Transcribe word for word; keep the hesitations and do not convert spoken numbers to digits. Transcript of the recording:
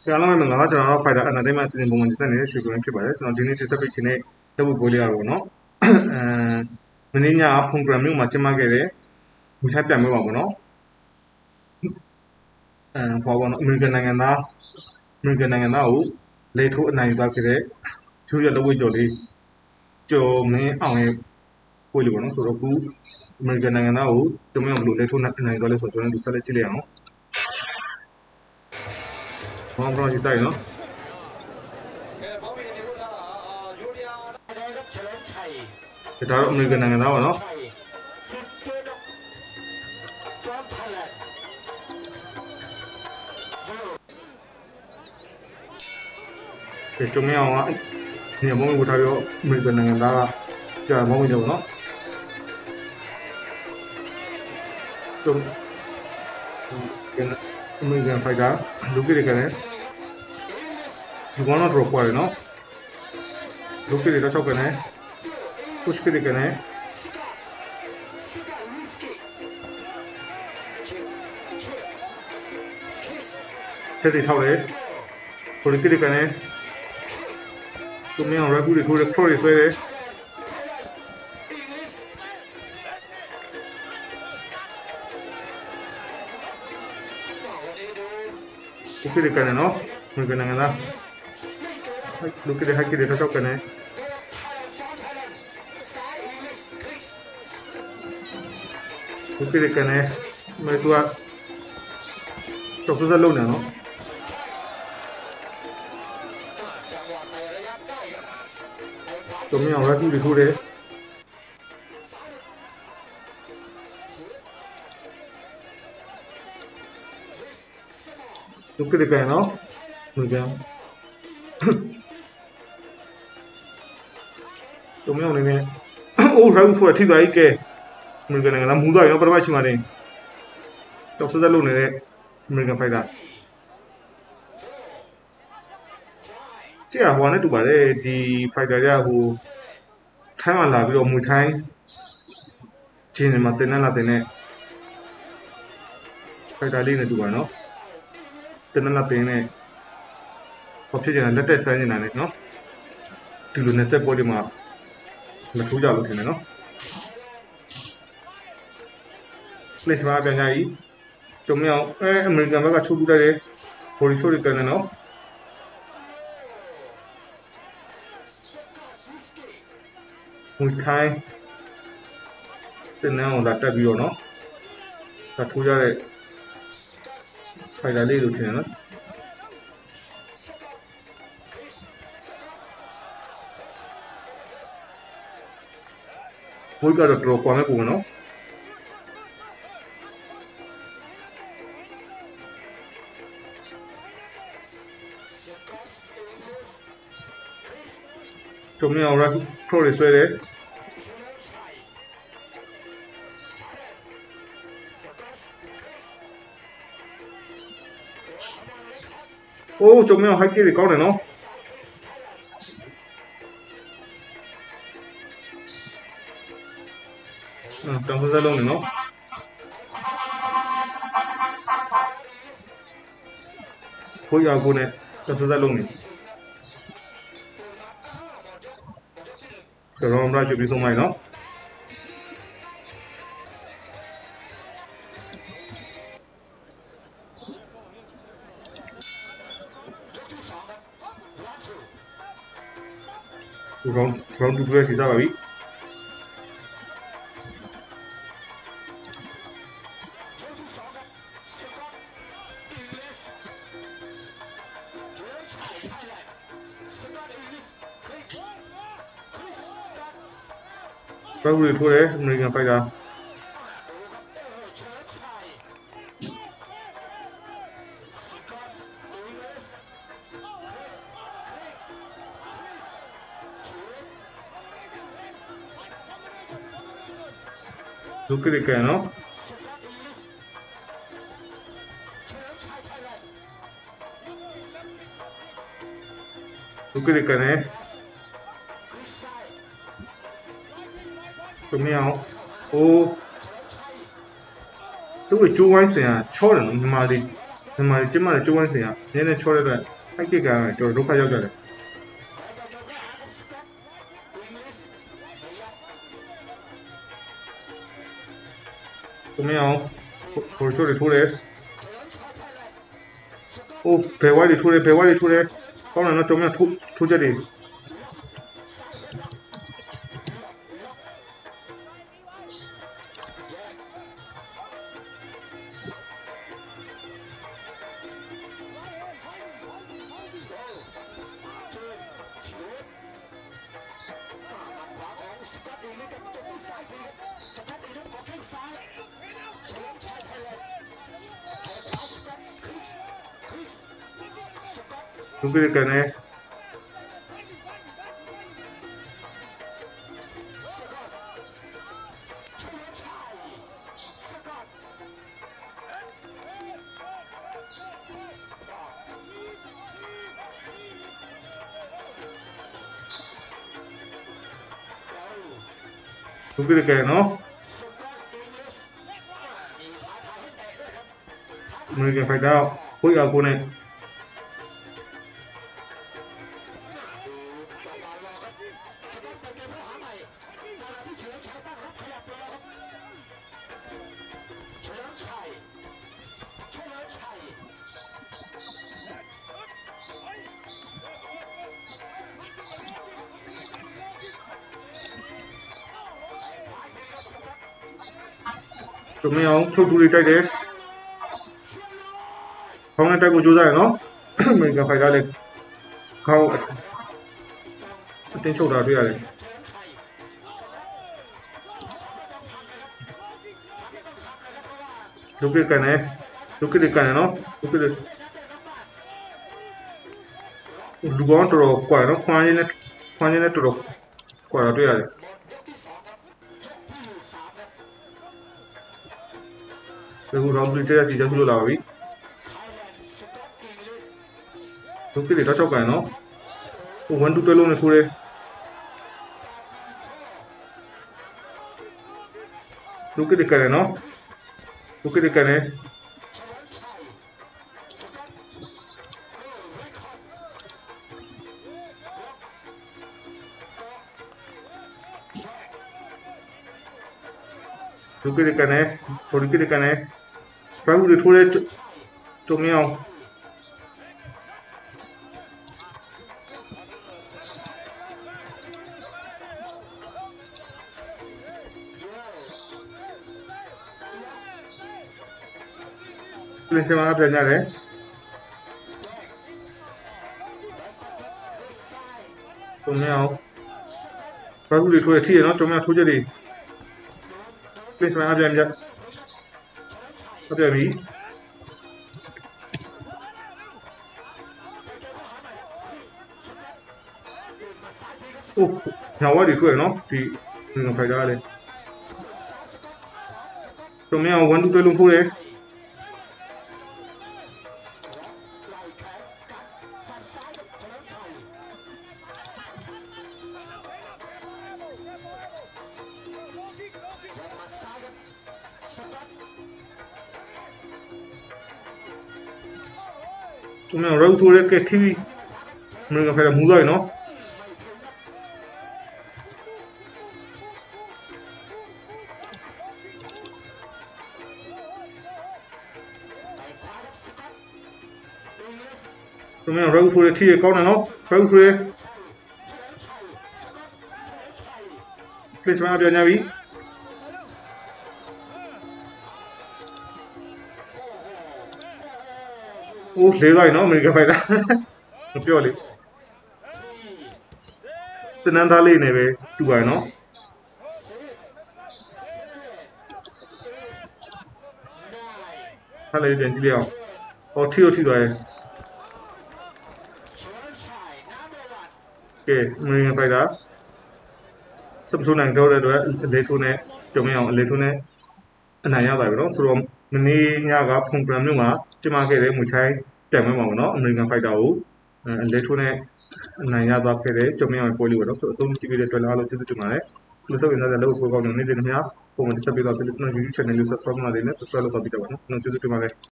အားလုံးပဲမင်္ဂလာပါကျွန်တော်တို့ Fighter Entertainment စီစဉ်ပုံမှန်ဒီဇိုင်းနေတဲ့ရွှေကိုင်းဖြစ်ပါတယ်ကျွန်တော်ဒီနေ့ display ရှင်နဲ့လုပ်ဖို့ပြောရတော့ဗောနော်အဲမင်းညဖုန်ဂရမ်မြို့မှာကျင်းပခဲ့တဲ့ဝီထိုက်ပြန်ပွဲပါဗောနော်အဲဘောဘောနော်အမေရိကန်နိုင်ငံသားအမေရိကန်နိုင်ငံသားကိုလေထိုးအနိုင်ယူသွားခဲ့တဲ့ကျိုးရလက်ဝဲကျော်လေးကျော်မင်းအောင်ရဲ့ပွဲလေးဗောနော်ဆိုတော့ခုအမေရိကန်နိုင်ငံသားကိုကျော်မင်းအောင်ဘယ်လိုလေထိုးအနိုင်သွားလဲဆိုတော့ကျွန်တော်တို့ဆက်လက်ကြည့်လိုက်အောင်ဘောဘောဒီဆိုင်နော်ဒါတော့အမေရိကန်နိုင်ငံသားပါနော်ဒီကျုံမအောင်ကနေဘုံကိုထားပြီးအမေရိကန်နိုင်ငံသားကကြာဘုံဝင်တယ်ပေါ့နော်ကျုံအမေရိကန်ဖိုက်တာလူကြီးတွေကလည်းဒီကောင်တော့ drop ပွားတယ်နော်လူကြီးတွေတော့၆ကနေpush ကလေးကနေတက်တီထောက်တယ်ကိုလေးကလေးကနေသူမင်းအောင် rap တွေထိုးတယ် cross တွေဆွဲတယ်လူကြီးတွေကနေနော်ငါကနေငါလားလူကြီးတွေဟိုက်ကြီးတွေတော့၆ကနေလူကြီးတွေကနေမဲသူကတော့စစလုံးနေနော်သူမင်းအောင် rap တွေထိုးတယ်လူကြီးတွေကနေနော်ငါကသူမင်းအောင်နေနေအိုး rap ထိုးထိသွားပြီကဲအမေရိကန်နိုင်ငံသားမူသွားရောပထမရှိမှနေတော့စစလုံးနေတဲ့အမေရိကန်ဖိုက်တာကြည့်ရဟိုနဲ့တူပါတယ်ဒီဖိုက်တာကဟိုထိုင်းမှာလာပြီးတော့မွေထိုင်းဂျင်းမှာတင်နေလာတင်နေဖိုက်တာလေးနဲ့တူပါနော်တင်နေလာတင်နေဘာဖြစ်ကြလဲလက်တက်ဆန်းနေတာနဲ့နော်ဒီလိုနဲ့ဆက်ပေါ်ဒီမှာမထူးကြလို့ထင်တယ်နော်လက်ရှိမှာပြန်ကြပြီကျုံမြောင်အဲအမေရိကန်ဘက်ကချုပ်ပြလိုက်တယ်ဘော်ဒီရှိုးတွေကန်နေနော်မွေထိုင်းတင်နေအောင်လာတက်ပြီးတော့နော်ဒါထိုးရတဲ့ဖိုင်လာလေးလို့ထင်တယ်နော်ဘိုးကတော့တော့ကွာမဲ့ပုံနော်ကျုံမြောင် rap pro တွေဆွဲတယ်အိုးကျုံမြောင် high kick တွေကောင်းတယ်နော်တောင်စစလုံးနေနော်ကိုရကိုနဲ့တောင်စစလုံးနေဆိုတော့မရချပြီးဆုံးမိုင်းနော်ရောင်းရောင်းတူပဲစီစားပါပြီဘယ်လိုထိုးလဲအမေရိကန်ဖိုက်တာလူကြီးတွေကနော်လူကြီးတွေကနေသူမင်းအောင်အိုးသူ့ကိုကျိုးဝိုင်းစင်ကချောတယ်နော်ညီမလေးဒီမှာကျမလည်းကျိုးဝိုင်းစင်ကနည်းနည်းချောတဲ့အတွက်အဲ့ကိကကတော့ဒုက္ခရောက်ကြတယ်ကိုမင်းအောင်ဟိုချိုးတွေထိုးတယ်အိုးဘယ်ဝိုင်းတွေထိုးတယ်ဘယ်ဝိုင်းတွေထိုးတယ်ကောင်းတယ်နော်ကျုံမထိုးထိုးချက်တွေလူပြည့်ကနေလူပြည့်ကနေနော်အမေရိကန်ဖိုက်တာကိုရကိုနဲ့ကျုံမအောင်ချုပ်တူတွေတိုက်တယ်ခေါင်းနဲ့တိုက်ကိုကြိုးစားရနော်အမေရိကန်ဖိုက်တာလည်းခေါင်းအတင်းချုပ်တာတွေ့ရတယ်လူပြည့်ကနေလူပြည့်ကနေနော်လူပြည့်လူကောင်းတော်တော်ကွာနော်ခွန်ရင်းနဲ့ခွန်ရင်းနဲ့တော်တော်ကွာတာတွေ့ရတယ်ဒီကူရောင်းပြီးတဲ့စီချက်လို့လာပါပြီလူပြည့်တွေတော့ချောက်ကန်နော်ဟိုone twoတွဲလုံးနဲ့ထိုးတယ်လူပြည့်တွေကနေနော်လူပြည့်တွေကနေလူပြည့်တွေကနေဟိုလူပြည့်တွေကနေဘယ်လိုထိုးလဲကျုံမအောင်လင်းစမှာပြန်ရတယ်ကျုံမအောင်ဘယ်လိုထိုးလဲထိရနော်ကျုံမထိုးချက်တွေလင်းစမှာပြန်ပြန်ဟုတ်တယ်ပြီโอ้ညောင်ဝက်တွေထွက်ရနော်ဒီငါဖိုက်တာလေကျုံမအောင်one twoတွဲလုံးထိုးတယ်ကျုံမအောင်ရောထိုးတယ်ကဲ ที วี အမေရိကန်ဖိုက်တာမူသွားရနော်ကျုံမအောင်ရောထိုးတယ်ထိရကောင်းတယ်နော်ရောထိုးတယ်ပလစ်စမှာပြန်ရပြီโอ้လေးသွားပြီနော်အမေရိကန်ဖိုက်တာမပြောလေတနန်းသားလေးနေပဲတူပါရနော်ထားလိုက်ပြန်ကြည့်လိုက်အောင်ဟောထိတော့ထိသွားရဲ့ကဲအမေရိကန်ဖိုက်တာစပ်ဆိုးနိုင်တော့တဲ့အတွက်အလေးထိုးနဲ့ကျုံမအောင်အလေးထိုးနဲ့အနိုင်ရပါပြီနော်ဆိုတော့မနေ့ညကဖုန်ပရမ်မြို့မှာကျမခဲ့တဲ့မွေချိုင်းတက်မှာပါပေါ့နော်အမေရိကန်ဖိုက်တာကိုအလေးထိုးနဲ့အနိုင်ရသွားခဲ့တဲ့ကျုံမအောင်ပွဲလေးပေါ့နော်ဆိုတော့အဆုံးကြည့်ပြီးတဲ့အတွက်အားလုံးကျေးဇူးတင်ပါတယ်လို့ဆိုရင်လည်းလောက်ကိုကောင်းနေနေတယ်ခင်ဗျာပုံမှန်တစ်ချက်ပေးတော့ဒီကျွန်တော် YouTube channel လေး subscribe လုပ်နေတယ် subscribe လုပ်တော့ပြီးတော့ပေါ့နော်ကျွန်တော်ကျေးဇူးတင်ပါတယ်